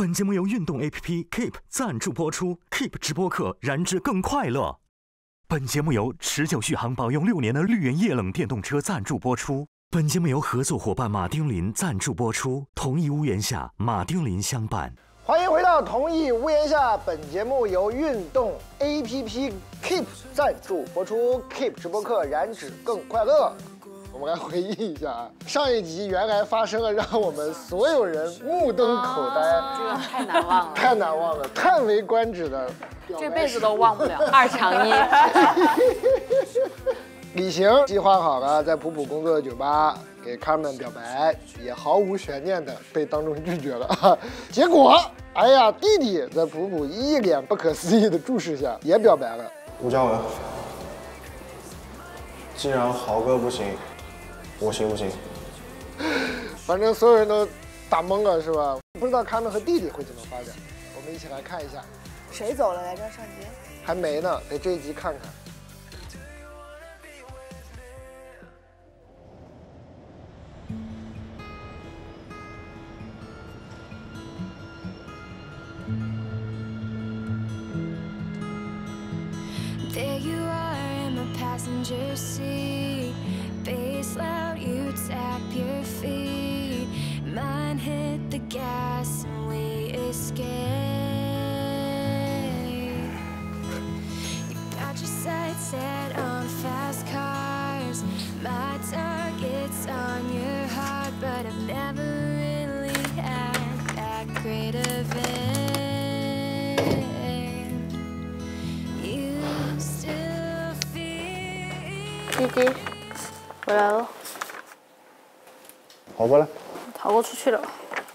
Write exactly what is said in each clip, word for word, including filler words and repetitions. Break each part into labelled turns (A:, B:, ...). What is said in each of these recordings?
A: 本节目由运动 A P P Keep 赞助播出 ，Keep 直播课燃脂更快乐。本节目由持久续航保用六年的绿源液冷电动车赞助播出。本节目由合作伙伴马丁林赞助播出。同一屋檐下，马丁林相伴。
B: 欢迎回到同一屋檐下，本节目由运动 A P P Keep 赞助播出 ，Keep 直播课燃脂更快乐。我们来回忆一下啊，上一集原来发生了让我们所有人目瞪口呆，
C: 这个太难忘了，
B: 太难忘了，叹为观止的，
C: 这辈子都忘不了。二抢一。
B: 李行计划好了，在普普工作的酒吧给 Carmen 表白，也毫无悬念的被当众拒绝了。结果，哎呀，弟弟在普普一脸不可思议的注视下也表白了。
D: 吴嘉文，既然豪哥不行，我行不行？
B: 反正所有人都打懵了，是吧？不知道 Carmen 和弟弟会怎么发展，我们一起来看一下。
E: 谁走了来着？上集
B: 还没呢，得这一集看看。
F: There you are in my passenger seat. Bass loud, you tap your feet. Mine hit the gas and we escape. You got your sights set on fast cars. My target's on your heart, but I've never really had that great of it.
G: 弟弟，回来了。
D: 豪哥呢？
G: 逃过出去了。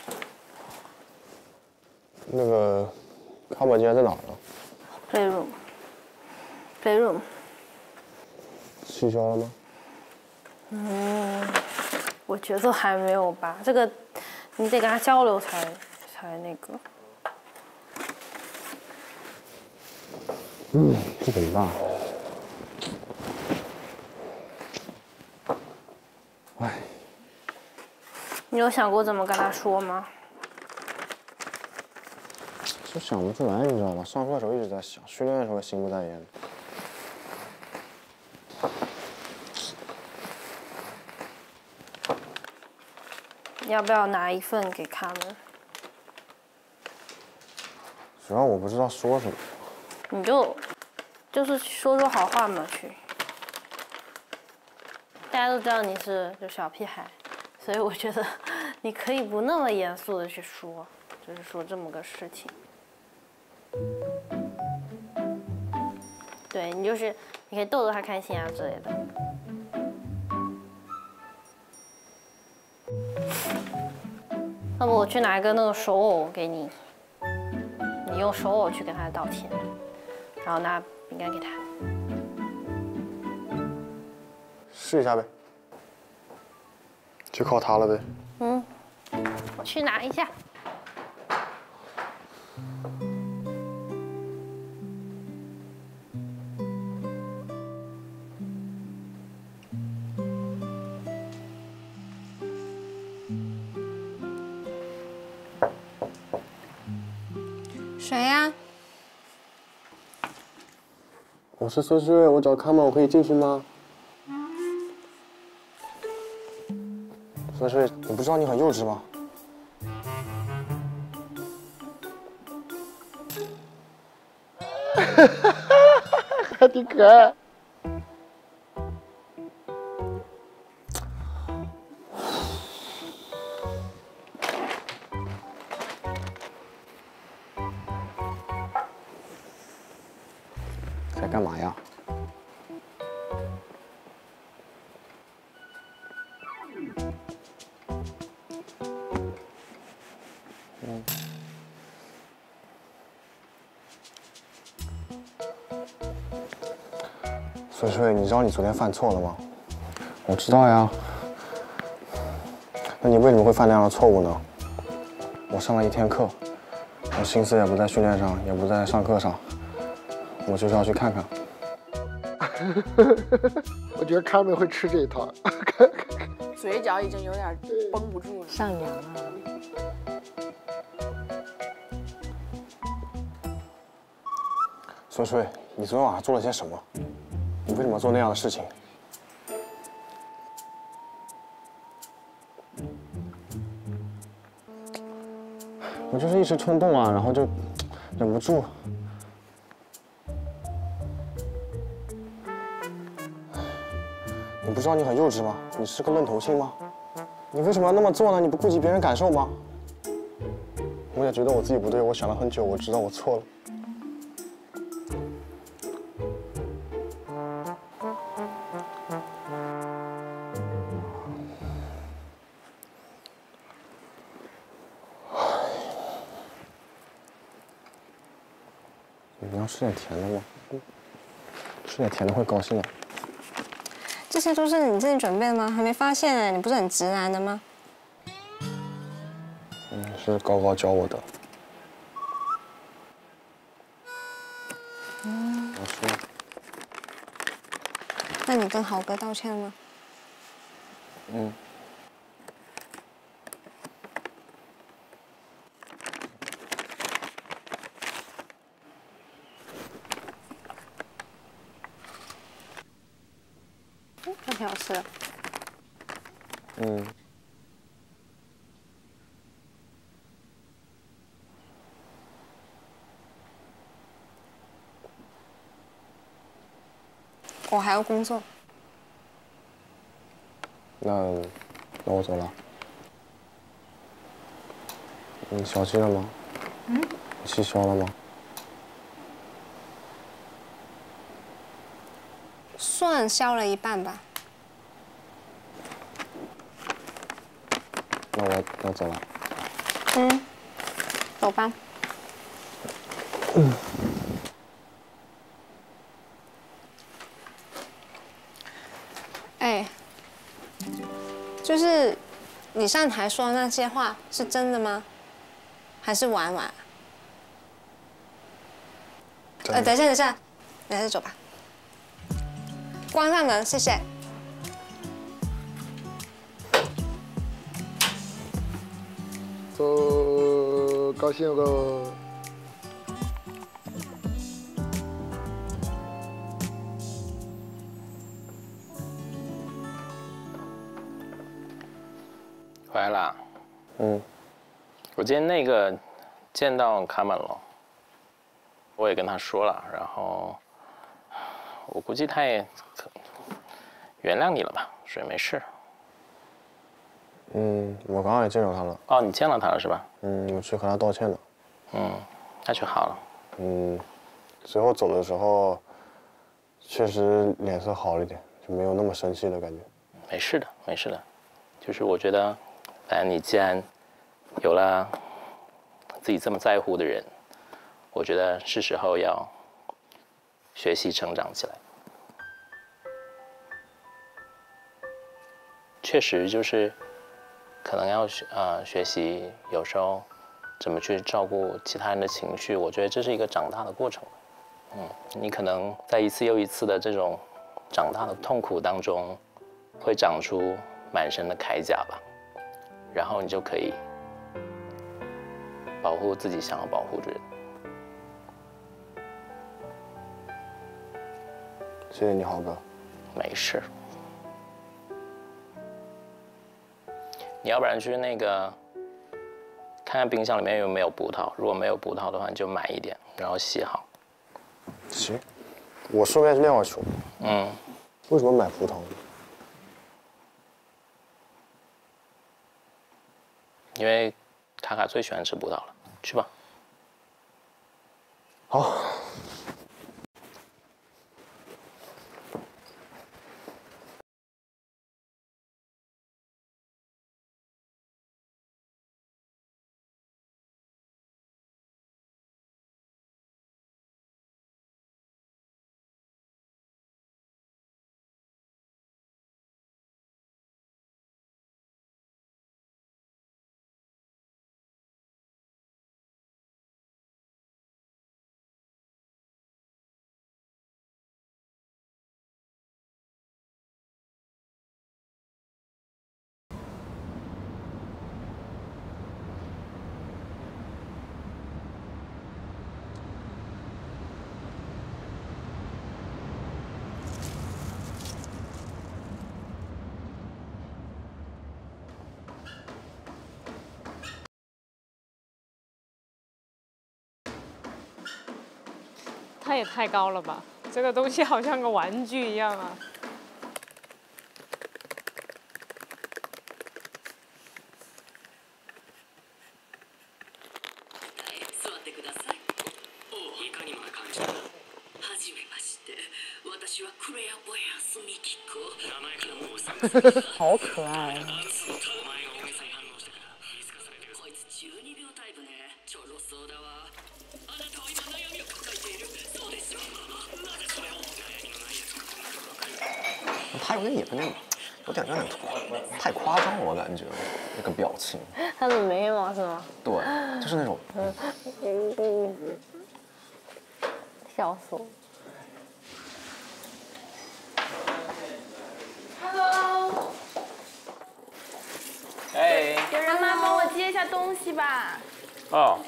D: 那个卡本今天在哪儿呢
G: ？Playroom。Playroom。
D: 取消了吗？
G: 嗯，我觉得还没有吧。这个你得跟他交流才才那个。
D: 嗯，这怎么办？哎，
G: 你有想过怎么跟他说吗？
D: 就想不出来，你知道吗？上课的时候一直在想，训练的时候心不在焉。
G: 要不要拿一份给他们？
D: 主要我不知道说什么。
G: 你就就是说说好话嘛，去。大家都知道你是就小屁孩，所以我觉得你可以不那么严肃的去说，就是说这么个事情。对你就是你可以逗逗他开心啊之类的。要不我去拿一个那个手偶给你，你用手偶去跟他道歉，然后拿饼干给他。
D: 试一下呗，就靠他了呗。
G: 嗯，我去拿一下。
E: 谁呀？
D: 我是孙穗，我找康曼，我可以进去吗？孙穗，你不知道你很幼稚吗？
B: 还挺可爱。
D: 在干嘛呀？嗯。孙穗，你知道你昨天犯错了吗？我知道呀。那你为什么会犯那样的错误呢？我上了一天课，我心思也不在训练上，也不在上课上。我就是要去看看。
B: 我觉得 Carmen 会吃这一套。
C: 嘴角已经有点绷不住了。
E: 上梁了。
D: 翠翠，你昨天晚上做了些什么？你为什么做那样的事情？我就是一时冲动啊，然后就忍不住。你不知道你很幼稚吗？你是个愣头青吗？你为什么要那么做呢？你不顾及别人感受吗？我也觉得我自己不对，我想了很久，我知道我错了。你要吃点甜的吗？吃点甜的会高兴的。
E: 这些都是你自己准备的吗？还没发现哎，你不是很直男的吗？
D: 嗯，是高高教我的。嗯，我吃。
E: 那你跟豪哥道歉了吗？
D: 嗯。
E: 这挺好吃的。
D: 嗯。
E: 我还要工作。
D: 那，那我走了。你消气了吗？嗯。你气消了吗？
E: 算消了一半吧。
D: 那我要走了。
E: 嗯，走吧。
D: 嗯。
E: 哎，就是你上台说的那些话是真的吗？还是玩玩？呃，等一下，等一下，你还是走吧。关上门，谢谢。
B: 走，高兴喽！
H: 回来啦。
D: 嗯。
H: 我今天那个见到卡门了，我也跟他说了，然后我估计他也原谅你了吧，所以没事。
D: 嗯，我刚刚也见着他了。
H: 哦，你见了他了是吧？
D: 嗯，我去和他道歉了。
H: 嗯，那就好了。
D: 嗯，最后走的时候，确实脸色好了一点，就没有那么生气的感觉。
H: 没事的，没事的，就是我觉得，反正你既然有了自己这么在乎的人，我觉得是时候要学习成长起来。确实就是可能要学呃学习，有时候怎么去照顾其他人的情绪，我觉得这是一个长大的过程。嗯，你可能在一次又一次的这种长大的痛苦当中，会长出满身的铠甲吧，然后你就可以保护自己想要保护的人。
D: 谢谢你，豪哥。
H: 没事。你要不然去那个看看冰箱里面有没有葡萄，如果没有葡萄的话，你就买一点，然后洗好。
D: 行，我顺便练会球。
H: 嗯。
D: 为什么买葡萄呢？
H: 因为卡卡最喜欢吃葡萄了，去吧。
D: 好。
I: 它也太高了吧！这个东西好像个玩具一样啊。
J: 好可爱。
D: 他有点也那个，有点有点太夸张了，我感觉那个表情。
G: 他的眉毛是吗？
D: 对，就是那种。
G: 笑死我。
K: Hello，
H: 哎，
K: 有人吗？帮我接一下东西吧。
H: 哦。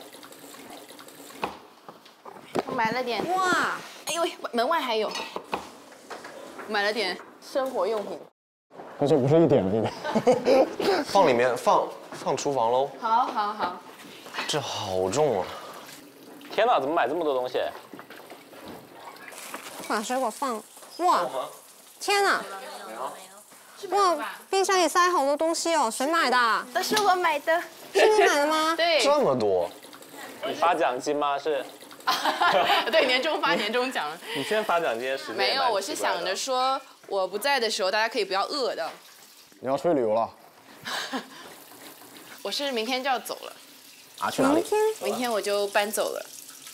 K: 我买了点。哇！哎呦喂，门外还有。买了点生活用品。
D: 那这不是一点了，一点。放里面，放放厨房喽。
K: 好，好，好。
D: 这好重啊！
H: 天哪，怎么买这么多东西？
E: 把水果放，哇！天哪！ 哇，冰箱里塞好多东西哦，谁买的？
K: 都是我买的。
E: 是你买的吗？
K: 对。
D: 这么多。
H: 你发奖金吗？是。
K: 对，年终发年终奖。
H: 你现在发奖金的时间？
K: 没有，我是想着说我不在的时候，大家可以不要饿的。
D: 你要出去旅游了？
K: 我是明天就要走了。
D: 啊，去哪里？
E: 明天。
K: 明天我就搬走了。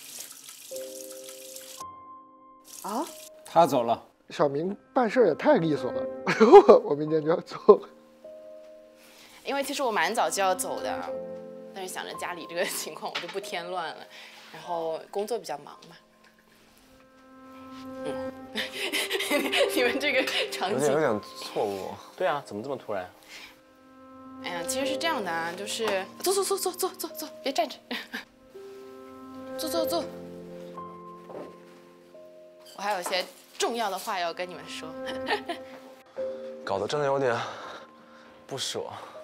B: 啊？
L: 他走了。
B: 小明办事也太利索了，我我明天就要走。
K: 因为其实我蛮早就要走的，但是想着家里这个情况，我就不添乱了。然后工作比较忙嘛。嗯，你们这个场景
D: 有点有点错误。
H: 对啊，怎么这么突然？
K: 哎呀，其实是这样的啊，就是坐坐坐坐坐坐坐，别站着，坐坐坐。我还有些。 重要的话要跟你们说，
D: 搞得真的有点不舍。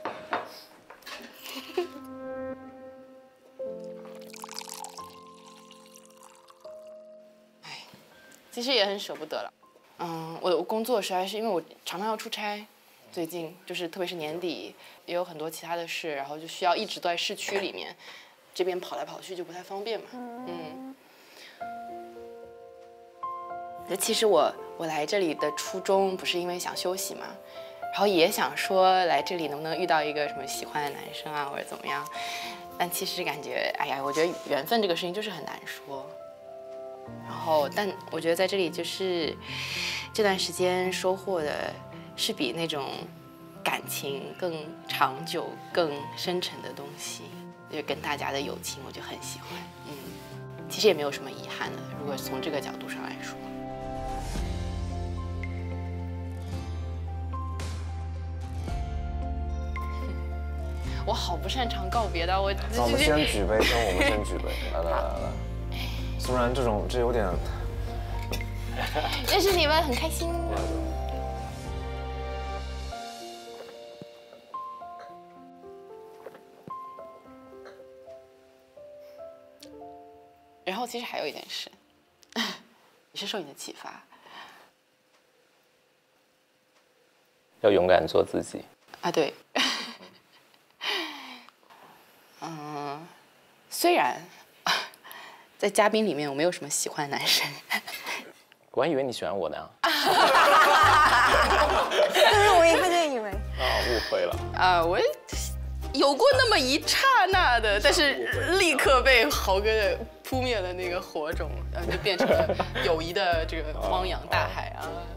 K: 哎，其实也很舍不得了。嗯，我我工作实在是因为我常常要出差，最近就是特别是年底也有很多其他的事，然后就需要一直都在市区里面，这边跑来跑去就不太方便嘛。嗯。 其实我我来这里的初衷不是因为想休息嘛，然后也想说来这里能不能遇到一个什么喜欢的男生啊，或者怎么样，但其实感觉哎呀，我觉得缘分这个事情就是很难说。然后，但我觉得在这里就是这段时间收获的是比那种感情更长久、更深沉的东西，就是跟大家的友情，我就很喜欢。嗯，其实也没有什么遗憾的，如果从这个角度上来说。 我好不擅长告别的，我。
D: 那我们先举杯，先我们先举杯，来来来来。虽然这种这有点，
K: 认识你们很开心。然后其实还有一件事，也是受你的启发，
H: 要勇敢做自己
K: 啊，对。 嗯，虽然在嘉宾里面我没有什么喜欢的男生，
H: 我还以为你喜欢我呢。
E: 但是我一看就以为
H: 啊，误会了。
K: 啊，我有过那么一刹那的，但是立刻被豪哥扑灭了那个火种，呃，就变成了友谊的这个汪洋大海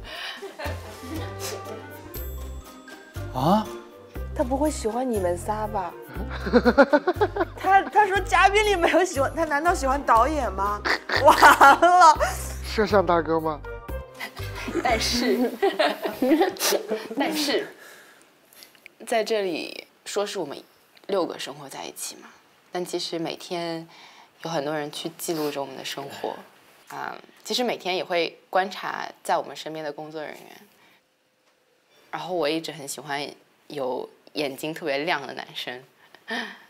L: 啊。啊？
J: 他不会喜欢你们仨吧？他他说嘉宾里没有喜欢，他难道喜欢导演吗？完了，
B: 摄像大哥吗？
K: 但是，但是，在这里说是我们六个生活在一起嘛，但其实每天有很多人去记录着我们的生活，啊、嗯，其实每天也会观察在我们身边的工作人员，然后我一直很喜欢有。 眼睛特别亮的男生，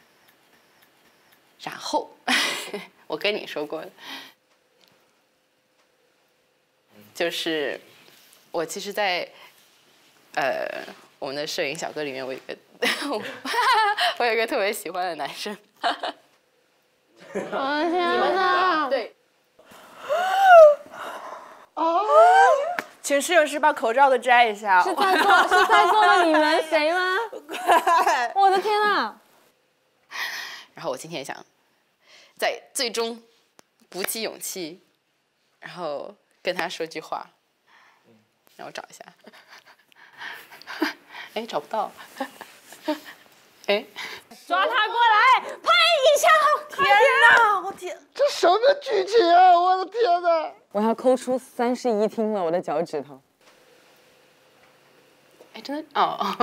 K: 然后我跟你说过的， 就是我其实在，呃，我们的摄影小哥里面，我有一个我有一个特别喜欢的男生。
E: 我的天哪！
K: 对。
J: 哦，请摄影师把口罩都摘一下。
E: 是在座是在座的你们谁吗？我的天哪！
K: 然后我今天想，在最终鼓起勇气，然后跟他说句话。让我找一下。哎，找不到。哎，
I: 抓他过来，拍一下！
J: 天哪，我天，
B: 这什么剧情啊！我的天哪！
M: 我要抠出三室一厅了，我的脚趾头。
K: 哎，真的哦。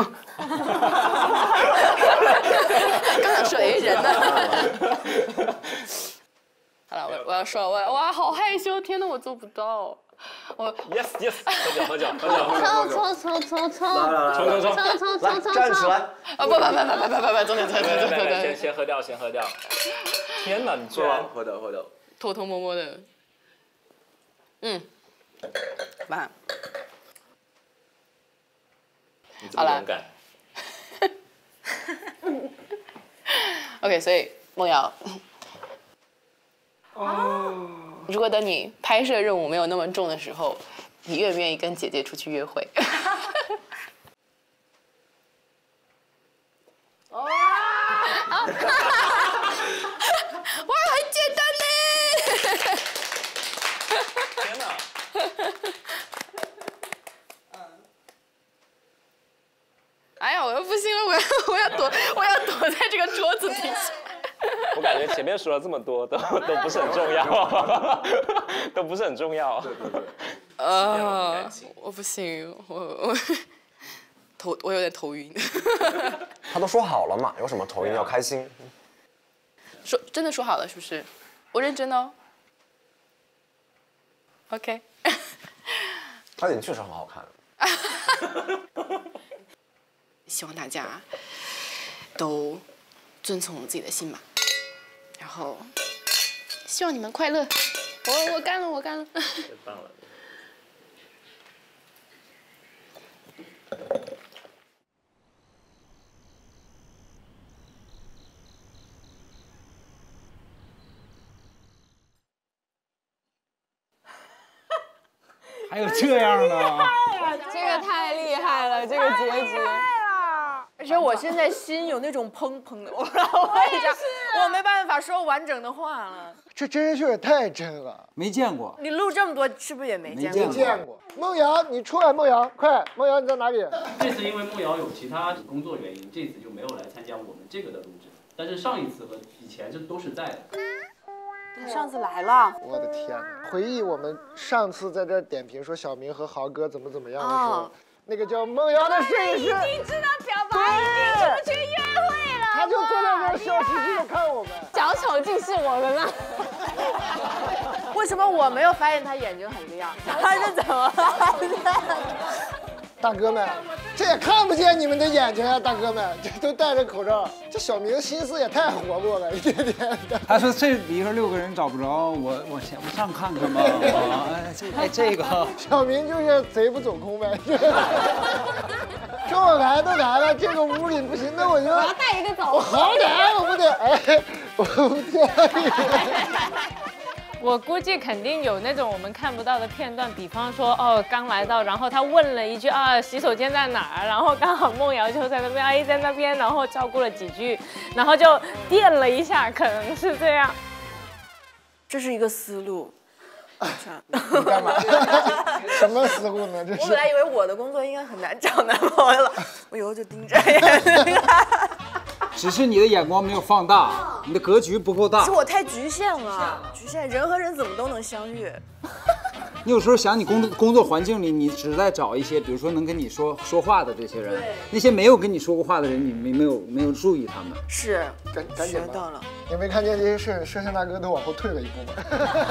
K: 刚想说哎人呢。好了，我我要说，我哇好害羞，天哪，我做不到。我
H: yes yes， 喝酒喝酒喝酒喝酒，
E: 冲冲冲冲冲！
H: 来来来，冲冲冲！
E: 冲冲冲冲！
D: 站起来！
K: 啊不不不不不不不，走走走走走走。
H: 先先喝掉，先喝掉。天哪，你居然喝掉喝掉，
K: 偷偷摸摸的。嗯，妈。好了。OK， 所以梦瑶。哦。如果等你拍摄任务没有那么重的时候，你愿不愿意跟姐姐出去约会？哇！哇，很简单呢！
H: 天哪！
K: 哎呀，我又不行了，我要我要躲，我要躲在这个桌子底下。
H: 我感觉前面说了这么多，都都不是很重要，都不是很重要。对对对。
K: 呃，我不行，我我头我有点头晕。
D: 他都说好了嘛，有什么头晕？要开心。
K: 说真的说好了是不是？我认真的哦。OK。
D: 他脸确实很好看。
K: 希望大家都遵从自己的心吧。然后，希望你们快乐。我我干了，我干了。太棒了。
L: 还有这样的？
E: 这个太厉害了，这个结局。
J: 而且我现在心有那种砰砰的，我不知道为啥，我没办法说完整的话了。
B: 这真人秀也太真了，
L: 没见过。
J: 你录这么多，是不是也没见过？
B: 没见过。梦瑶，你出来，梦瑶，快！梦瑶你在哪里？
N: 这次因为梦瑶有其他工作原因，这次就没有来参加我们这个的录制。但是上一次和以前这都是在的。
J: 他上次来了。
B: 我的天哪！回忆我们上次在这点评说小明和豪哥怎么怎么样的时候。哦，那个叫梦瑶的摄影师，
I: 已经知道表白，已经出去约会了。
B: 他就坐在那儿笑嘻嘻的看我们，
E: 小丑竟是我们呢？
J: 为什么我没有发现他眼睛很亮？他是怎么发现的？
B: 大哥们，这也看不见你们的眼睛啊！大哥们，这都戴着口罩，这小明心思也太活泼了，一天天的。
L: 他说这里边六个人找不着，我我前不上看看吧。哎，这哎这个
B: 小明就是贼不走空呗。说我来都来了，这个屋里不行，那我就
E: 我要带一个走。
B: 我好歹我不得哎，我不得。
I: 我估计肯定有那种我们看不到的片段，比方说哦刚来到，然后他问了一句啊洗手间在哪儿，然后刚好梦瑶就在那边，哎在那边，然后照顾了几句，然后就垫了一下，可能是这样。
J: 这是一个思路。
B: 你干嘛？什么思路呢？这是。
J: 我本来以为我的工作应该很难找男朋友了，我以后就盯着眼睛看。
L: 只是你的眼光没有放大，你的格局不够大。
J: 是我太局限了，局限人和人怎么都能相遇。
L: 你有时候想，你工作工作环境里，你只在找一些，比如说能跟你说说话的这些人，那些没有跟你说过话的人，你没没有没有注意他们。
J: 是，
B: 赶赶紧
J: 到了。
B: 你没看见这些摄摄像大哥都往后退了一步吗？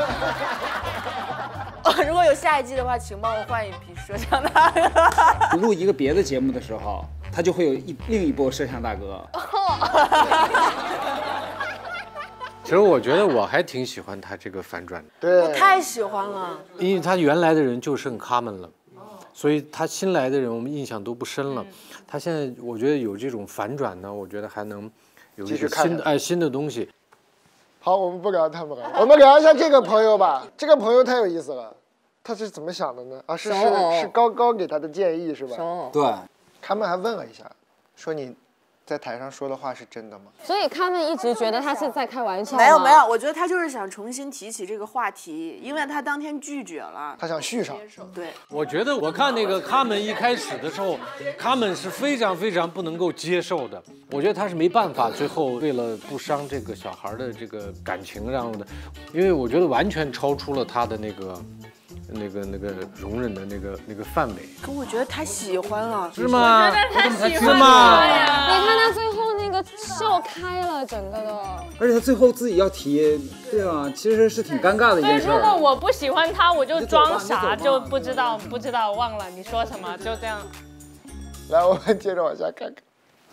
J: 如果有下一季的话，请帮我换一批摄像大哥。
L: 录一个别的节目的时候，他就会有一另一波摄像大哥。
O: 其实我觉得我还挺喜欢他这个反转的。
B: 对，
J: 我太喜欢了。
O: 因为他原来的人就剩他们了，所以他新来的人我们印象都不深了。他现在我觉得有这种反转呢，我觉得还能有一个新的哎新的东西。
B: 好，我们不聊他们了，我们聊一下这个朋友吧。这个朋友太有意思了，他是怎么想的呢？啊，是是是高高给他的建议是吧？
L: 对，
B: 他们还问了一下，说你在台上说的话是真的吗？
E: 所以他们一直觉得他是在开玩笑。
J: 没有没有，我觉得他就是想重新提起这个话题，因为他当天拒绝了，
B: 他想续上。
J: 对，
O: 我觉得我看那个他们一开始的时候，他们是非常非常不能够接受的。我觉得他是没办法，最后为了不伤这个小孩的这个感情，然后的，因为我觉得完全超出了他的那个。那个那个容忍的那个那个范围，
J: 可我觉得他喜欢了，
O: 是吗？
I: 我觉得他喜欢
O: 吗？
E: 你看他最后那个笑开了整个的，
L: 而且他最后自己要提，对吧？其实是挺尴尬的一件事。
I: 如果我不喜欢他，我就装傻，就不知道不知道忘了你说什么，就这样。
B: 来，我们接着往下看看。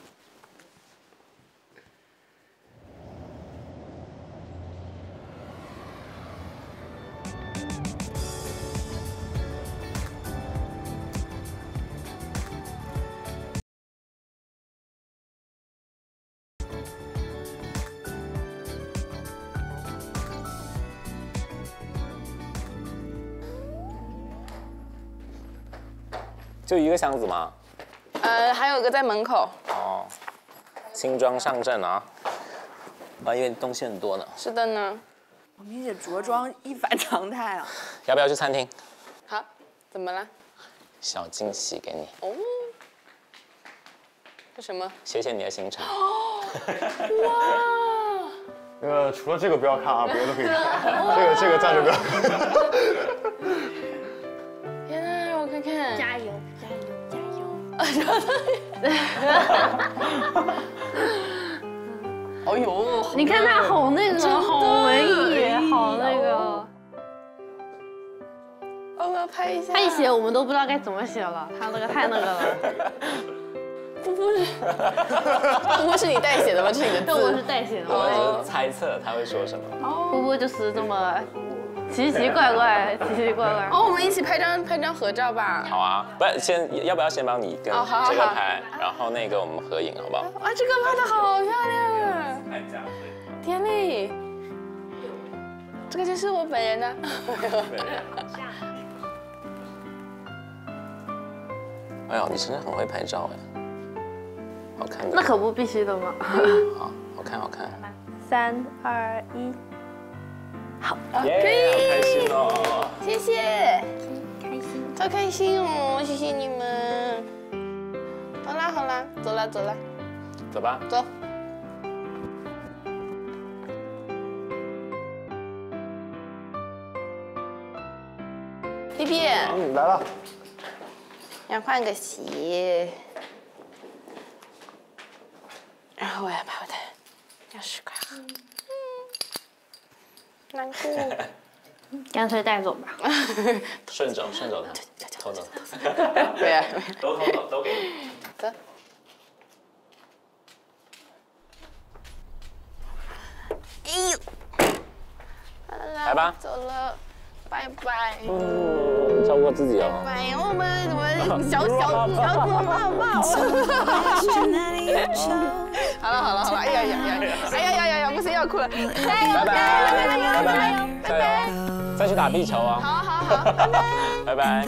H: 就一个箱子吗？
K: 呃，还有个在门口。
H: 哦，轻装上阵啊！啊，因为东西很多呢。
K: 是的呢。
J: 我明显着装一反常态啊。
H: 要不要去餐厅？
K: 好，怎么了？
H: 小惊喜给你。
K: 哦。是什么？
H: 写写你的行程。
K: 哇！
D: 那个除了这个不要看啊，别的可以看。这个这个暂时不要看。
K: 天哪，我看看。
G: 加油！
K: 哦呦，
G: 你看他好那个，好文艺，好那个。
K: 我要拍一下。
G: 他一写我们都不知道该怎么写了，他那个太那个了。
K: 不不是，不是你代写的吗？这是你的字。
G: 对，我是代写的。
H: 我只是猜测他会说什么。
G: 波波就是这么奇奇怪怪，奇奇怪怪。
K: 哦，我们一起拍张拍张合照吧。
H: 好啊，不是先要不要先帮你跟这个拍，然后那个我们合影，好不好？
K: 哇，这个拍的好漂亮！天嘞，这个就是我本人的。
H: 哎呦，你真的很会拍照哎，好看的。
G: 那可不必须的吗？
H: 好，好看，好看。
G: 三二一，好，
K: 可以，
H: 开心哦！
K: 谢谢，开心，超开心哦！谢谢你们。好啦好啦，走了走了，
H: 走吧，
K: 走。皮皮，
B: 嗯，来了。
K: 要换个鞋，然后我要把我的钥匙挂好。难过，
G: 干脆带走吧。
H: 顺走，顺走他，偷走。
K: 对呀，
H: 都偷走，都给你。
K: 走。哎呦，
H: 来吧，
K: 走了，拜拜。
H: 嗯，照顾自己哦。
K: 拜拜，我们我们小小小子抱抱。好了好了好了，哎呀呀呀，哎呀呀呀呀，不行要哭了。加油
H: 拜拜
K: 加油加油加油！
H: 加油！再去打壁球啊！
K: 好好好，拜拜。
H: 拜拜。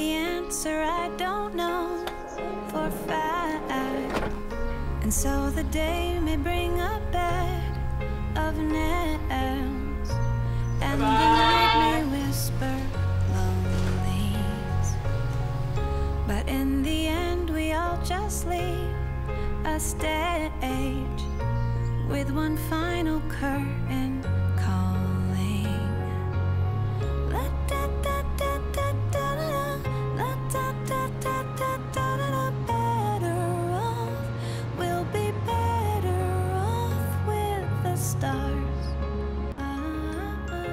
F: And so the day may bring a bed of nails, and the night may whisper lonelies. But in the end, we all just leave a stage with one final curtain calling. La da da da da da da, la da da da da da da. Better off, we'll be better off with the stars. Ah, ah, ah.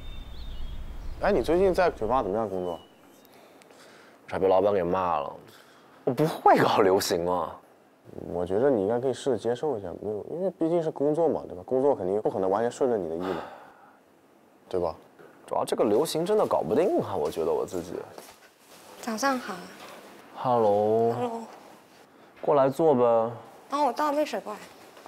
D: 哎，你最近在酒吧怎么样工作？
P: 差被老板给骂了。 我不会搞流行啊。
D: 我觉得你应该可以试着接受一下，没有，因为毕竟是工作嘛，对吧？工作肯定不可能完全顺着你的意嘛，对吧？
P: 主要这个流行真的搞不定啊，我觉得我自己。
E: 早上好。
P: Hello。Hello。过来坐呗。
E: 帮我倒杯水过来。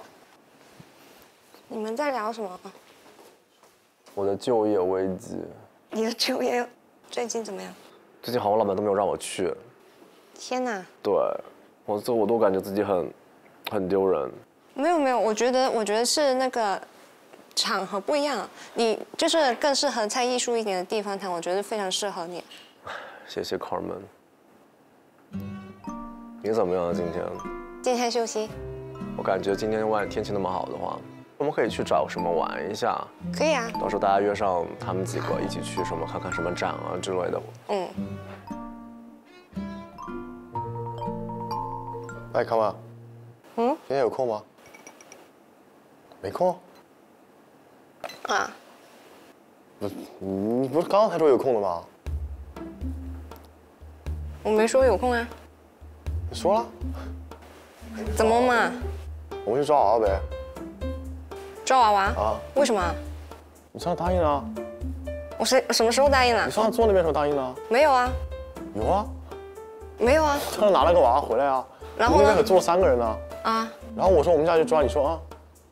E: 你们在聊什么？
P: 我的就业危机。
E: 你的就业最近怎么样？
P: 最近好像老板都没有让我去。
E: 天哪！
P: 对，我这我都感觉自己很很丢人。
E: 没有没有，我觉得我觉得是那个场合不一样，你就是更适合在艺术一点的地方谈，我觉得非常适合你。
P: 谢谢 Carmen。你怎么样啊？今天？
E: 今天休息。
P: 我感觉今天外天气那么好的话，我们可以去找什么玩一下。
E: 可以啊。
P: 到时候大家约上他们几个一起去什么看看什么展啊之类的。
E: 嗯。
D: 哎，康妈。
E: 嗯。
D: 今天有空吗？没空。
E: 啊。
D: 不，你不是刚刚才说有空的吗？
E: 我没说有空啊。
D: 你说了。
E: 怎么嘛？
D: 我们去抓娃娃呗。
E: 抓娃娃？
D: 啊。
E: 为什么？
D: 你上次答应了啊。
E: 我什什么时候答应了？
D: 你上次坐那边时候答应了。
E: 没有啊。
D: 有啊。
E: 没有啊。
D: 上次拿了个娃娃回来啊。
E: 然后呢？
D: 那边可坐了三个人呢。
E: 啊。
D: 然后我说我们下去抓，你说啊。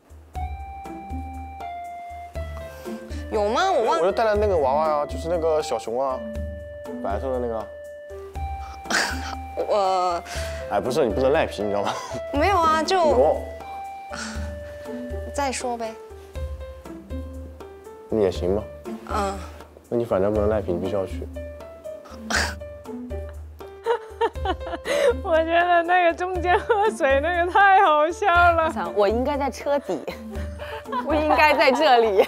E: 有吗？我忘。
D: 我就带了那个娃娃呀，就是那个小熊啊，白色的那个。
E: 我。
D: 哎，不是，你不能赖皮，你知道吗？
E: 没有啊，就。
D: 有。
E: 再说呗。
D: 那也行吧。
E: 嗯。
D: 那你反正不能赖皮，你必须要去。
I: 我觉得那个中间喝水那个太好笑了。
M: 我应该在车底，不应该在这里。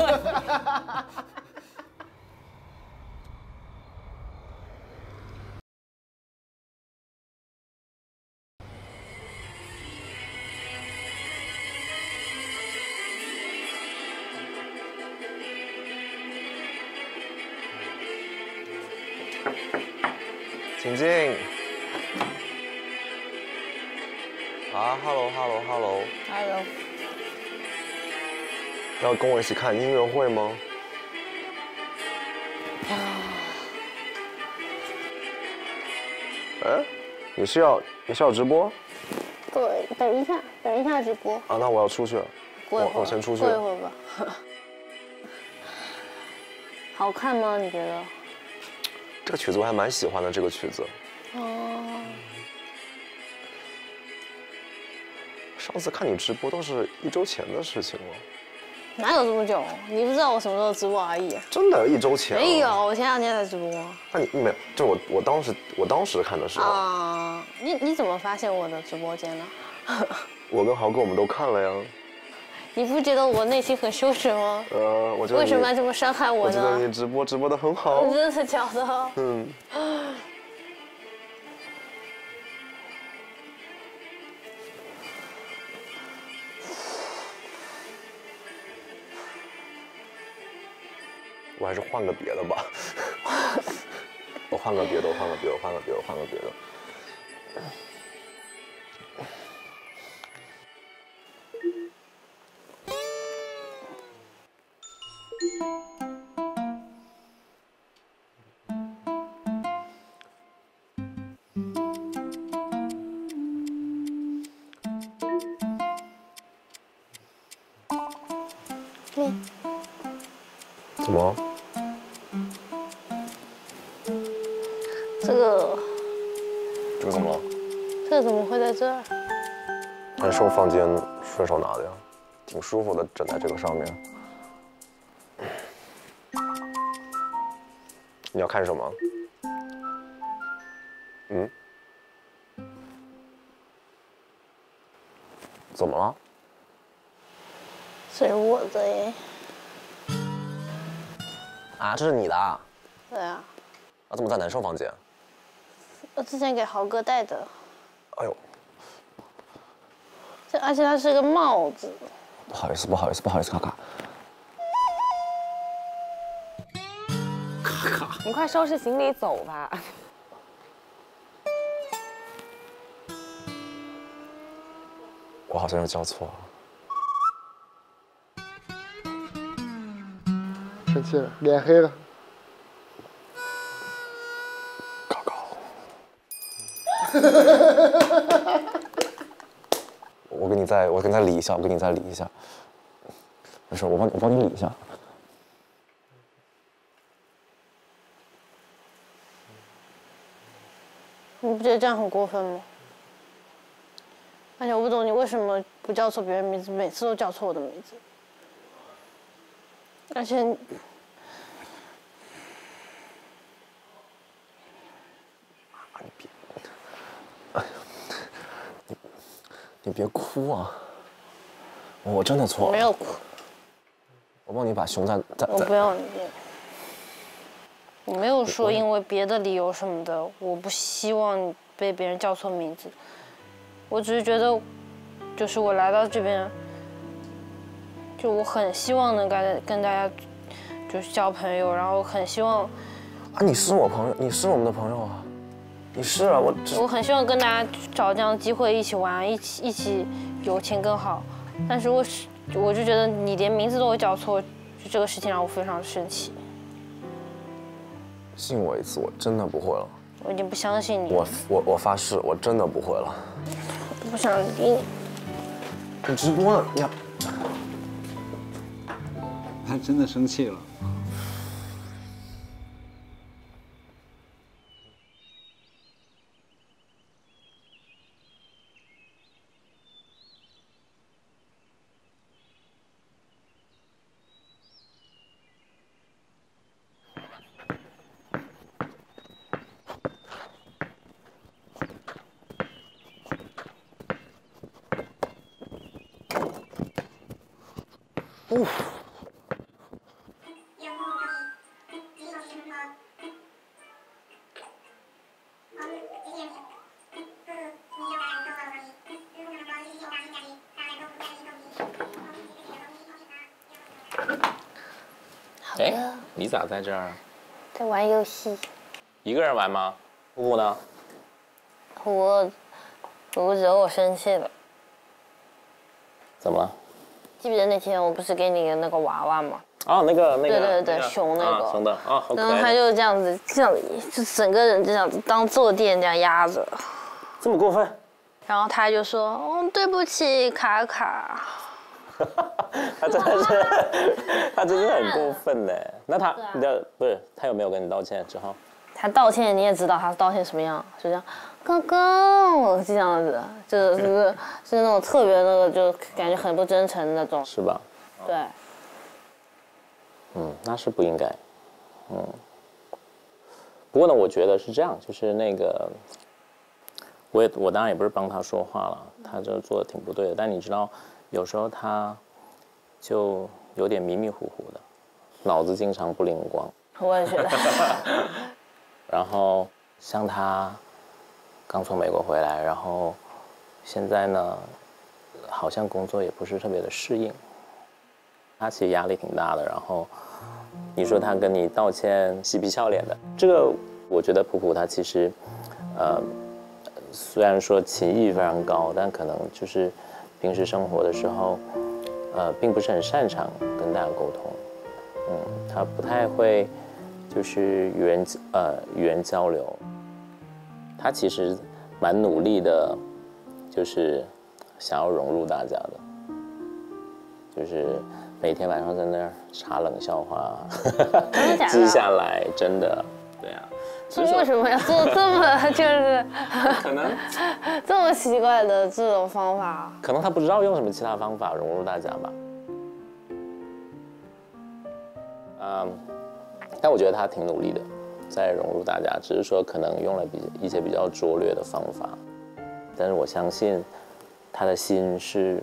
P: 请进。啊 ，hello，hello，hello。
G: Hello。
P: 要跟我一起看音乐会吗？
G: 啊。
P: 哎，你是要你是要直播？
G: 对，等一下，等一下直播。
P: 啊，那我要出去了。
G: 过一会儿。
P: 我我先出去。
G: 过一会儿吧。好看吗？你觉得？
P: 这个曲子我还蛮喜欢的，这个曲子。
G: 哦。
P: 上次看你直播都是一周前的事情了。
G: 哪有这么久？你不知道我什么时候直播而已。
P: 真的，一周前。
G: 没有，我前两天才直播。
P: 那你没有？就我我当时我当时看的时候。
G: 啊，你你怎么发现我的直播间呢？
P: 我跟豪哥我们都看了呀。
G: 你不觉得我内心很羞耻吗？
P: 呃，我觉得
G: 为什么要这么伤害我呢？
P: 我觉得你直播直播的很好。
G: 真的假的？
P: 嗯。我还是换个别的吧。我换个别的，我换个别的，我换个别的，我换个别的。
G: 嗯。
P: 怎么？
G: 这个。
P: 这个怎么了？
G: 这个怎么会在这儿？
P: 那是我房间顺手拿的呀，挺舒服的，枕在这个上面。你要看什么？嗯？怎么了？
G: 这是我的耶。
P: 啊，这是你的啊？
G: 对啊。
P: 啊，怎么在男生房间？
G: 我之前给豪哥戴的。
P: 哎呦。
G: 这而且它是个帽子。
P: 不好意思，不好意思，不好意思，卡卡。
M: 你快收拾行李走吧。
P: 我好像又叫错了。
B: 生气了，脸黑了。
P: 高高。我给你再，我给你再理一下，我给你再理一下。没事，我帮我帮你理一下。
G: 你不觉得这样很过分吗？而且我不懂你为什么不叫错别人名字，每次都叫错我的名字。而且，
P: 你别，哎呀，你你别哭啊！我真的错了。
G: 我没有哭。
P: 我帮你把熊再再。
G: 我不要你。我没有说因为别的理由什么的，我不希望你被别人叫错名字。我只是觉得，就是我来到这边，就我很希望能跟跟大家就是交朋友，然后很希望。
P: 啊，你是我朋友，你是我们的朋友啊，你是啊，我。
G: 我很希望跟大家找这样的机会一起玩，一起一起友情更好。但是我是我就觉得你连名字都会叫错，就这个事情让我非常生气。
P: 信我一次，我真的不会了。
G: 我已经不相信你。
P: 我我我发誓，我真的不会了。
G: 我不想理你。
P: 你直播呢？你。
L: 他真的生气了。
P: 哦。
H: 哎，你咋在这儿？
G: 在玩游戏。
H: 一个人玩吗？姑姑呢？
G: 我，我惹我生气了。
H: 怎么了？
G: 记不记得那天我不是给你的那个娃娃吗？
H: 哦，那个那个。
G: 对对对，熊那个。
H: 熊的啊，好可爱。
G: 然后他就这样子，这样就整个人就这样子当坐垫这样压着。
H: 这么过分？
G: 然后他就说：“哦，对不起，卡卡。”
H: 他真的是，他真的很过分呢。那他，你的不是他有没有跟你道歉之后？
G: 他道歉，你也知道他道歉什么样，就这样，哥哥，是这样子，就是是是那种特别那个，就感觉很不真诚那种，
H: 是吧？
G: 对。
H: 嗯，那是不应该。嗯。不过呢，我觉得是这样，就是那个，我也我当然也不是帮他说话了，他这做的挺不对的。但你知道，有时候他就有点迷迷糊糊的，脑子经常不灵光。
G: 我也觉得。
H: 然后像他刚从美国回来，然后现在呢，好像工作也不是特别的适应，他其实压力挺大的。然后你说他跟你道歉，嬉皮笑脸的，这个我觉得普普他其实，呃，虽然说情义非常高，但可能就是平时生活的时候，呃，并不是很擅长跟大家沟通，嗯，他不太会。就是与人呃与人交流，他其实蛮努力的，就是想要融入大家的，就是每天晚上在那儿查冷笑话，记下来，真的，对啊。
G: 这为什么要做这么就是
H: 可能
G: 这么奇怪的这种方法？
H: 可能他不知道用什么其他方法融入大家吧。嗯。但我觉得他挺努力的，在融入大家，只是说可能用了比一些比较拙劣的方法，但是我相信他的心是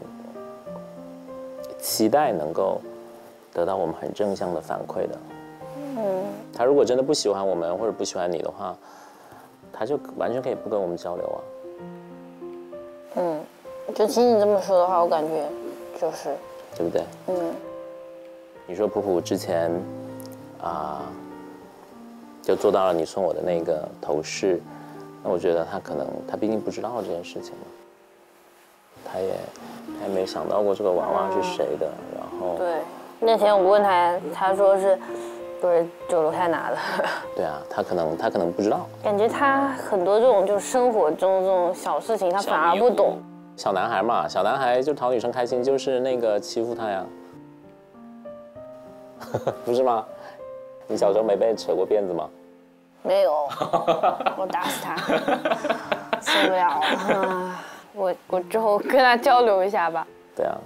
H: 期待能够得到我们很正向的反馈的。嗯，他如果真的不喜欢我们或者不喜欢你的话，他就完全可以不跟我们交流啊。
G: 嗯，就听你这么说的话，我感觉就是，
H: 对不对？
G: 嗯，
H: 你说普普之前。啊，就做到了你送我的那个头饰，那我觉得他可能他毕竟不知道这件事情嘛，他也还没想到过这个娃娃是谁的，然后
G: 对，那天我问他，他说是，不是九楼太拿的。
H: 对啊，他可能他可能不知道，
G: 感觉他很多这种就是生活中这种小事情，他反而不懂。
H: 小男孩嘛，小男孩就讨女生开心，就是那个欺负他呀，不是吗？你小时候没被扯过辫子吗？
G: 没有，我打死他，受不了了。我我之后跟他交流一下吧。
H: 对啊。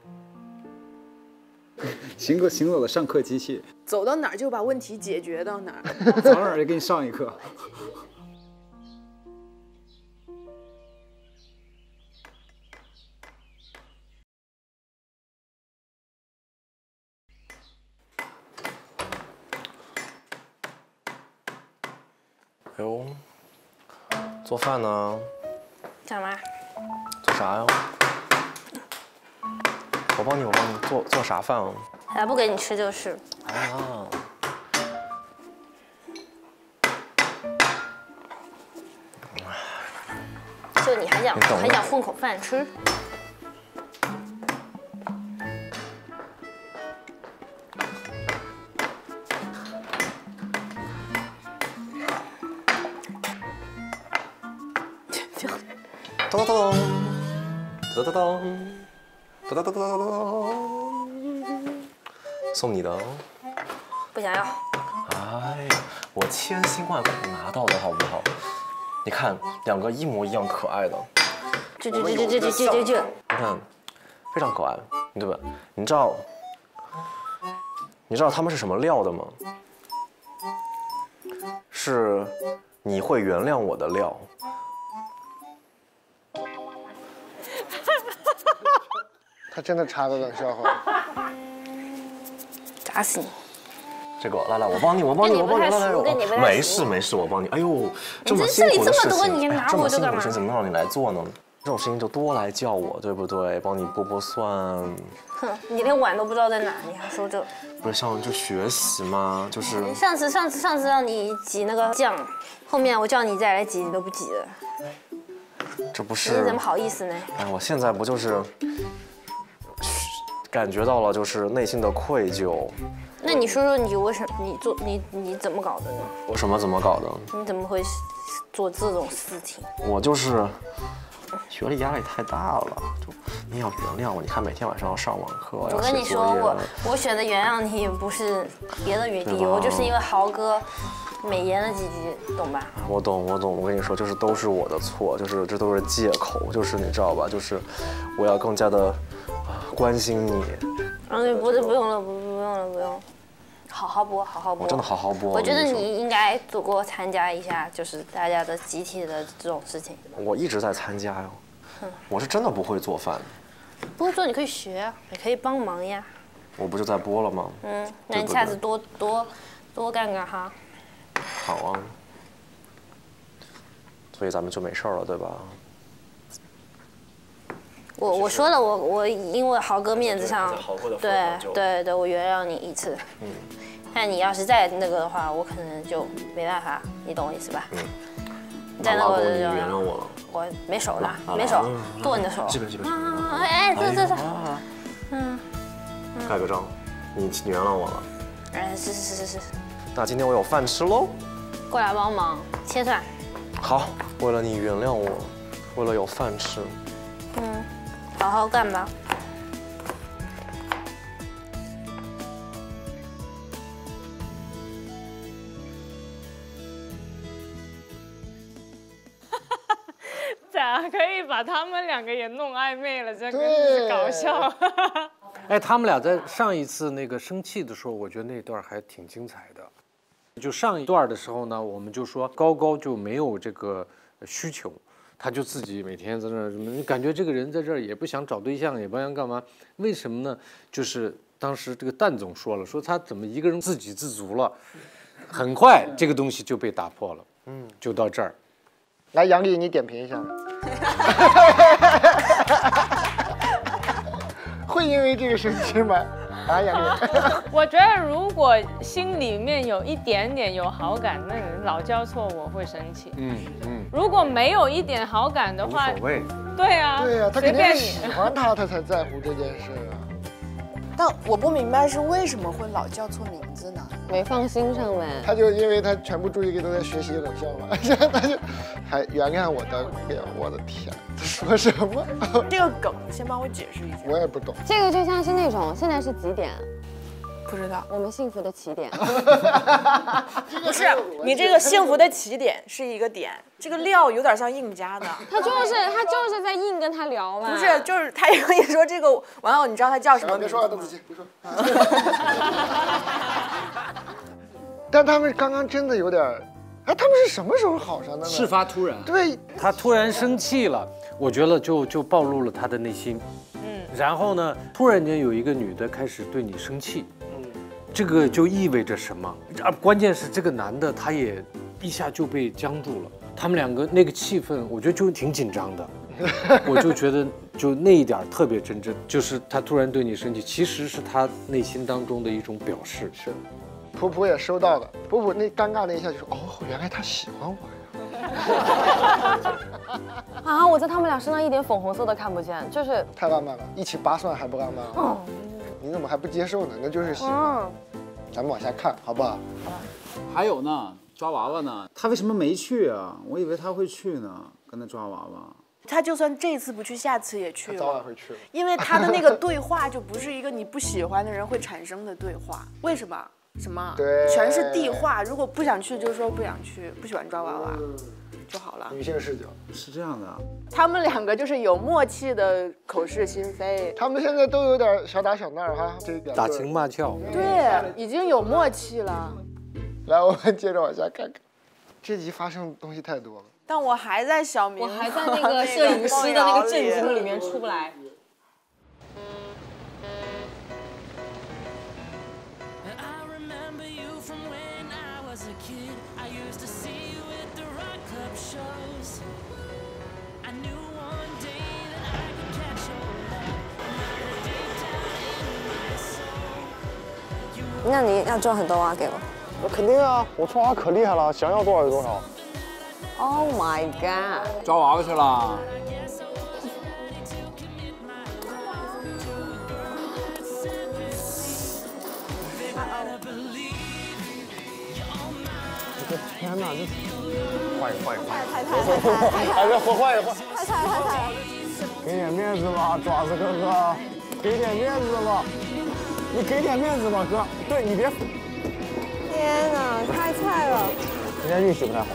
L: 行走行走的上课机器，
J: 走到哪儿就把问题解决到哪儿。
L: 早点就给你上一课。
P: 哎呦，做饭呢？
G: 干嘛？
P: 做啥呀？我帮你，我帮你做做啥饭啊？
G: 还不给你吃就是。
P: 哎呀，
G: 就你还想还想混口饭吃？
P: 咚咚咚咚咚咚咚咚咚咚咚，送你的哦。
G: 不想要。
P: 哎，我千辛万苦拿到的好不好？你看，两个一模一样可爱的。
G: 这这这这这这这这这。
P: 你看，非常可爱，对吧？你知道，你知道他们是什么料的吗？是你会原谅我的料。
B: 他真的插的冷笑话，
G: 打死你！
P: 这个，来来，我帮你，我帮你，我帮你，来来，我没事没事，我帮你。哎呦，这么辛苦的事情，这么辛苦的事情怎么让你来做呢？这种事情就多来叫我，对不对？帮你剥剥蒜。
G: 哼，你连碗都不知道在哪，你还说这？
P: 不是像就学习吗？就是。
G: 上次上次上次让你挤那个酱，后面我叫你再来挤，你都不挤了。
P: 这不是？
G: 你怎么好意思呢？
P: 哎，我现在不就是。感觉到了，就是内心的愧疚。
G: 那你说说，你为什么你做你你怎么搞的呢？
P: 我什么怎么搞的？
G: 你怎么会做这种事情？
P: 我就是学历压力太大了，就你要原谅我。你看每天晚上要上网课，
G: 我跟你说，我我选择原谅你不是别的理由，就是因为豪哥美颜了几集，懂吧？
P: 我懂，我懂。我跟你说，就是都是我的错，就是这都是借口，就是你知道吧？就是我要更加的。关心你。
G: 啊，对，不是不用了，不不用了，不用。好好播，好好播。
P: 我真的好好播。
G: 我觉得你应该多过参加一下，就是大家的集体的这种事情。
P: 我一直在参加哟。嗯、我是真的不会做饭。
G: 不会做你可以学啊，也可以帮忙呀。
P: 我不就在播了吗？
G: 嗯，那你下次多多多干干哈。
P: 好啊。所以咱们就没事了，对吧？
G: 我我说了，我我因为豪哥面子上，对对对，我原谅你一次。嗯。但你要是再那个的话，我可能就没办法，你懂我意思吧？嗯。再那个就
P: 原谅我了。
G: 我没手了，没手，剁你的手。
P: 这边这边。
G: 啊哎，这这这。嗯。
P: 盖个章，你你原谅我了。
G: 哎，是是是是是。
P: 那今天我有饭吃喽。
G: 过来帮忙切蒜。
P: 好，为了你原谅我，为了有饭吃。
G: 嗯。好好干吧。
I: 咋可以把他们两个也弄暧昧了？真是搞笑。
O: 哎，他们俩在上一次那个生气的时候，我觉得那段还挺精彩的。就上一段的时候呢，我们就说高高就没有这个需求。他就自己每天在那儿什么，你感觉这个人在这儿也不想找对象，也不想干嘛？为什么呢？就是当时这个蛋总说了，说他怎么一个人自给自足了，很快这个东西就被打破了。嗯，就到这儿。
B: 来，杨丽，你点评一下。会因为这个生气吗？啊，杨丽。
I: 我觉得如果心里面有一点点有好感，那老交错我会生气。嗯嗯。 如果没有一点好感的话，
P: 无所谓。
I: 对啊，
B: 对呀、啊，他
I: 随
B: 肯定
I: 便你。
B: 是喜欢他，他才在乎这件事啊。
J: 但我不明白是为什么会老叫错名字呢？
C: 没放心上呗。
B: 他就因为他全部注意力都在学习冷笑话，然后他就还原谅我的脸，我的天，他说什么？
J: 这个梗先帮我解释一下。
B: 我也不懂。
C: 这个就像是那种现在是几点？
J: 不知道。
C: 我们幸福的起点。
J: 不是，你这个幸福的起点是一个点，这个料有点像硬加的。
C: 他就是他就是在硬跟他聊嘛。
J: 不是，就是他也跟你说这个玩偶，你知道他叫什么名字吗？
B: 别说了，邓紫棋，别说。但他们刚刚真的有点，哎，他们是什么时候好上的呢？
L: 事发突然。
B: 对，
O: 他突然生气了，我觉得就就暴露了他的内心。嗯，然后呢，突然间有一个女的开始对你生气。这个就意味着什么？啊，关键是这个男的他也一下就被僵住了，他们两个那个气氛，我觉得就挺紧张的。我就觉得就那一点特别真正，就是他突然对你生气，其实是他内心当中的一种表示。
B: 是，普普也收到了，普普那尴尬那一下就说：“哦，原来他喜欢我呀。”
C: 啊，我在他们俩身上一点粉红色都看不见，就是
B: 太浪漫了，一起扒蒜还不浪漫？哦。你怎么还不接受呢？那就是喜欢。嗯、咱们往下看，好不好？
L: 好吧。还有呢，抓娃娃呢？他为什么没去啊？我以为他会去呢，跟他抓娃娃。
J: 他就算这次不去，下次也去了。
B: 早晚会去。
J: 因为他的那个对话就不是一个你不喜欢的人会产生的对话。为什么？什么？
B: 对，
J: 全是地话。如果不想去，就说不想去，不喜欢抓娃娃。嗯就好了。
B: 女性视角
L: 是这样的，
J: 他们两个就是有默契的口是心非。
B: 他们现在都有点小打小闹哈，这个
O: 打情骂俏。
J: 对，已经有默契了。
B: 来，我们接着往下看看，这集发生的东西太多了。
J: 但我还在小明，
C: 我还在那个摄影师的那个震惊里面出不来。
E: 那你要做很多娃给我？
D: 那肯定啊，我抓娃可厉害了，想要多少有多少。
E: Oh my god！
L: 抓娃娃去了。
D: 天哪，这坏坏坏！
E: 太太太太太！
D: 哎，这坏坏坏！
E: 太太太太！
D: 给点面子吧，爪子哥哥，给点面子吧。你给点面子吧，哥。对你别。
E: 天哪，太菜了！
D: 今天运气不太好。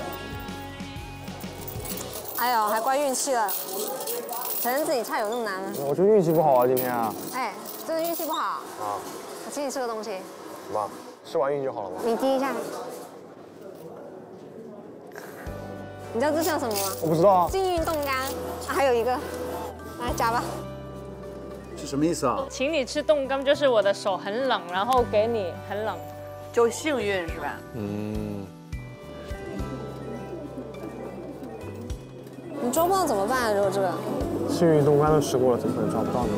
E: 哎呦，还怪运气了，承认自己菜有那么难吗？
D: 我就运气不好啊，今天啊。
E: 哎，真的运气不好。
D: 啊。
E: 我请你吃个东西。
D: 什么？吃完运就好了吗？
E: 你滴一下。你知道这叫什么吗？
D: 我不知道啊。
E: 幸运冻干，啊，还有一个，来夹吧。
L: 是什么意思啊？
I: 请你吃冻干，就是我的手很冷，然后给你很冷，
J: 就幸运是吧？
O: 嗯。
E: 你抓不到怎么办啊？如果这个
D: 幸运冻干都吃过了，怎么可能抓不到呢？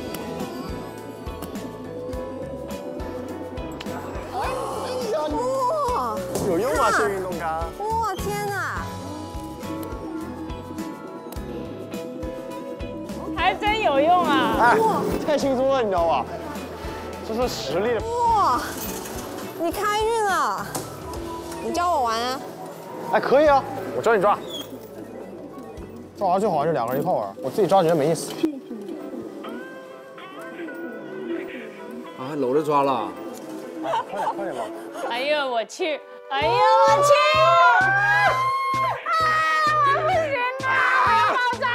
E: 哇！
D: 有用吗？幸运冻干？
E: 哇，天哪！
I: 还真有用啊！
D: 哎，太轻松了，你知道吧？这是实力。
E: 哇，你开运了！你教我玩啊？
D: 哎，可以啊，我教你抓。抓娃最好玩就两个人一块玩，我自己抓觉得没意思。
L: 啊，还搂着抓了。
D: 哎，快点快点吧！
I: 哎呦我去！哎呦我去！啊，我不行了，我要爆炸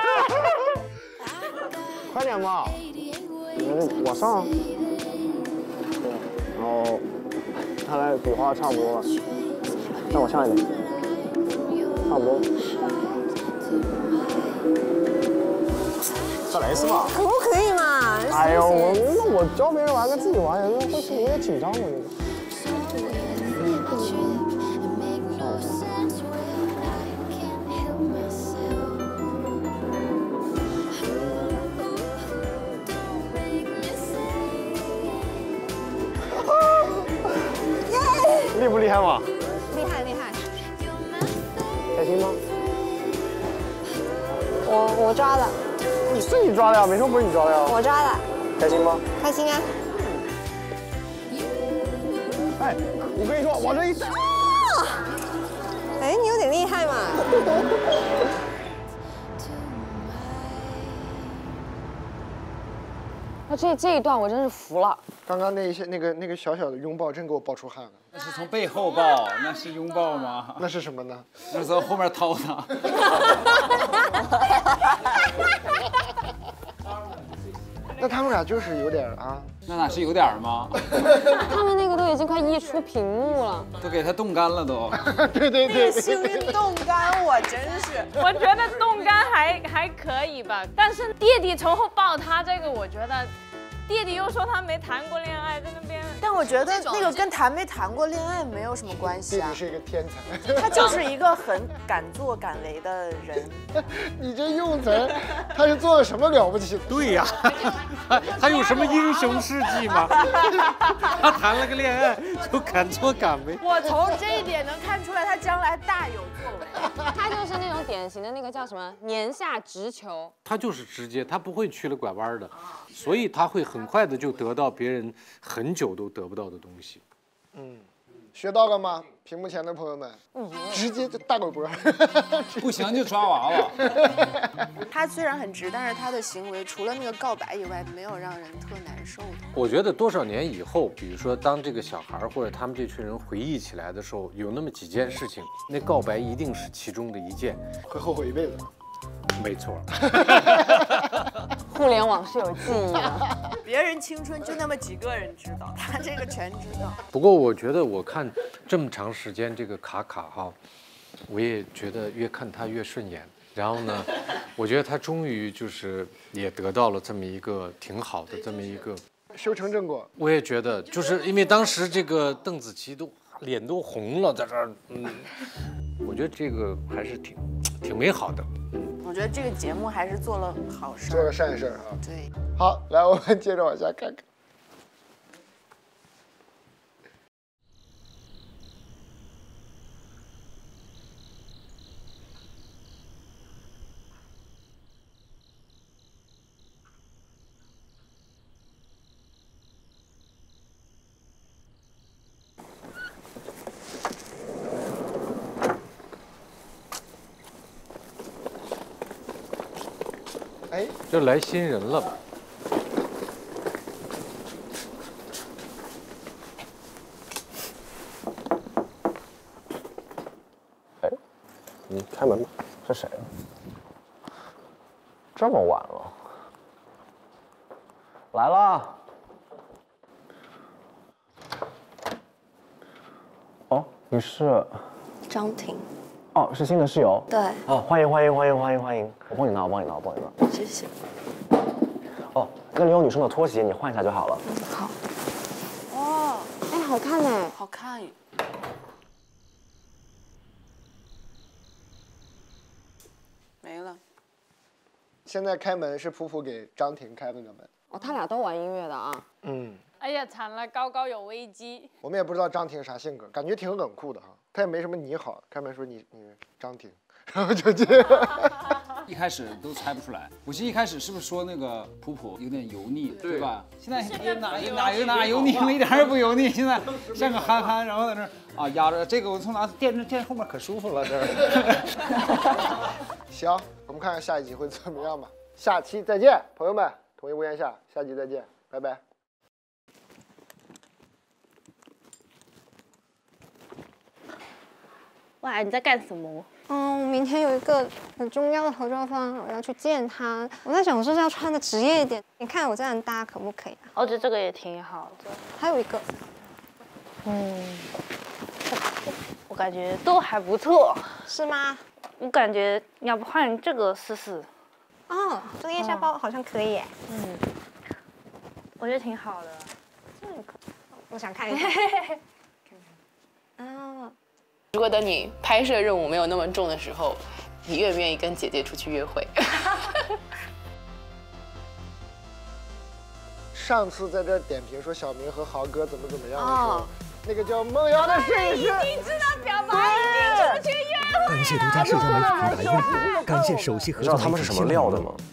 I: 了！
D: 快点吧！我上。对，然后看来比划差不多了，再往下一点，差不多。再来一次吧。
E: 可不可以嘛？
D: 哎呦，我那我教别人玩跟自己玩，有时候会有点紧张，我觉得。厉不厉害嘛？
E: 厉害厉害。
D: 开心吗？
E: 我我抓的。
D: 你是你抓的呀，没说不是你抓的呀。
E: 我抓的。
D: 开心吗？
E: 开心啊。
D: 哎，我跟你说，往这一站。
E: 哎，你有点厉害嘛。
C: 那这这一段我真是服了。
B: 刚刚那一些那个那个小小的拥抱，真给我抱出汗了。
L: 那是从背后抱，那是拥抱吗？
B: 那是什么呢？
L: 那是从后面掏的。
B: 那他们俩就是有点啊，
L: 那哪是有点吗？
C: 他们那个都已经快溢出屏幕了，
L: 都给他冻干了都。
B: 对对
J: 对，那个幸运冻干，我真是。
I: 我觉得冻干还还可以吧，但是弟弟从后抱他这个，我觉得。弟弟又说他没谈过恋爱，在那边。
J: 但我觉得那个跟谈没谈过恋爱没有什么关系啊。
B: 弟弟是一个天才，
J: 他就是一个很敢作敢为的人。
B: 你这用词，他是做了什么了不起的？
O: 对呀，他有什么英雄事迹吗？他谈了个恋爱就敢作敢为。
J: 我从这一点能看出来，他将来大有作为。
C: 他就是那种典型的那个叫什么年下直球。
O: 他就是直接，他不会曲了拐弯的，所以他会很快的就得到别人很久都得不到的东西。
B: 嗯，学到了吗？屏幕前的朋友们，直接就大狗脖，
L: 不行就抓娃娃。
J: 他虽然很直，但是他的行为除了那个告白以外，没有让人特难受的。
O: 我觉得多少年以后，比如说当这个小孩或者他们这群人回忆起来的时候，有那么几件事情，那告白一定是其中的一件，
B: 会后悔一辈子。
O: 没错。
C: 互联网是有记忆的，
J: 别人青春就那么几个人知道，他这个全知道。
O: 不过我觉得我看这么长时间这个卡卡哈，我也觉得越看他越顺眼。然后呢，我觉得他终于就是也得到了这么一个挺好的这么一个
B: 修成正果。
O: 我也觉得，就是因为当时这个邓紫棋都脸都红了，在这儿，嗯，我觉得这个还是挺挺美好的。
J: 我觉得这个节目还是做了好事，
B: 做了善事啊。
J: 对，
B: 好，来，我们接着往下看看。哎，
O: 这来新人了吧？
P: 哎，你开门吧，是谁？这么晚了，来啦！哦，你是
E: 张婷。
P: 哦，是新的室友。
E: 对。
P: 哦，欢迎欢迎欢迎欢迎欢迎！我帮你拿，我帮你拿，我帮你拿。
E: 谢谢。
P: 哦，那里有女生的拖鞋，你换一下就好了。
E: 好。
J: 哦，
C: 哎，好看呢，
J: 好看。没了。
B: 现在开门是普普给张婷开那个门。
C: 哦，他俩都玩音乐的啊。
B: 嗯。
I: 哎呀，惨了，高高有危机。
B: 我们也不知道张婷啥性格，感觉挺冷酷的哈。他也没什么你好，开门说你你张婷，然后就这样。
L: 一开始都猜不出来。我记得一开始是不是说那个普普有点油腻，对吧？现在哪哪有哪油腻了，一点也不油腻。现在像个憨憨，然后在那儿啊压着这个，我从哪垫着垫后面可舒服了这儿。
B: 行，我们看看下一集会怎么样吧。下期再见，朋友们，同一屋檐下，下集再见，拜拜。
G: 哇，你在干什么？
E: 嗯，我明天有一个很重要的合作方，我要去见他。我在想，我是不是要穿的职业一点？你看我这样搭可不可以啊？
G: 我觉得这个也挺好的。
E: 还有一个，
G: 嗯，我, 我感觉都还不错，
E: 是吗？
G: 我感觉要不换这个试试？
E: 哦，这个腋下包好像可以耶。
G: 嗯，我觉得挺好的。
E: 这个，我想看一下。
K: 啊。如果等你拍摄任务没有那么重的时候，你愿不愿意跟姐姐出去约会？
B: 上次在这点评说小明和豪哥怎么怎么样的时候，哦、那个叫梦瑶的摄影师，
I: 你知道表白一定出去约会。
A: 感谢独家社交媒体平台优酷，感谢首席合
P: 你知道
A: 作
P: 他们是什么料的吗？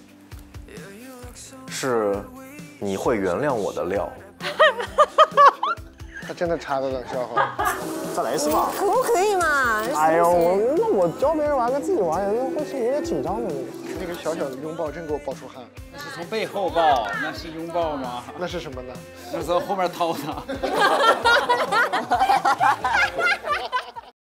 P: 是你会原谅我的料。
B: 他真的插的冷笑话。
D: 再来一次吧。
M: 可不可以嘛？
D: 哎呦，我那我教别人玩跟自己玩，人会是有点紧张的。
B: 那个小小的拥抱真给我抱出汗。
L: 那是从背后抱，那是拥抱吗？
B: 那是什么呢？
L: 那是从后面掏的。